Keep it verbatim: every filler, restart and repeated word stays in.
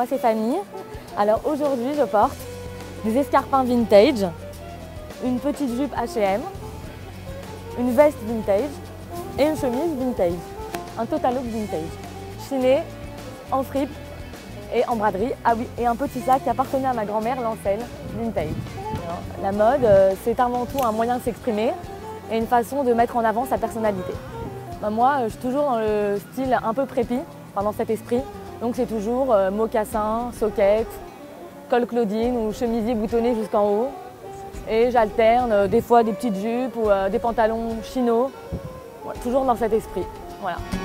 moi c'est Fanny. Alors aujourd'hui je porte des escarpins vintage, une petite jupe H et M, une veste vintage et une chemise vintage. Un total look vintage, chiné, en fripe et en braderie. Ah oui, et un petit sac qui appartenait à ma grand-mère, Lancel, vintage. Alors, la mode, c'est avant tout un moyen de s'exprimer et une façon de mettre en avant sa personnalité. Ben moi, je suis toujours dans le style un peu préppy, enfin dans cet esprit. Donc c'est toujours euh, mocassin, soquette, col Claudine ou chemisier boutonné jusqu'en haut. Et j'alterne euh, des fois des petites jupes ou euh, des pantalons chinos, ouais, toujours dans cet esprit. Voilà.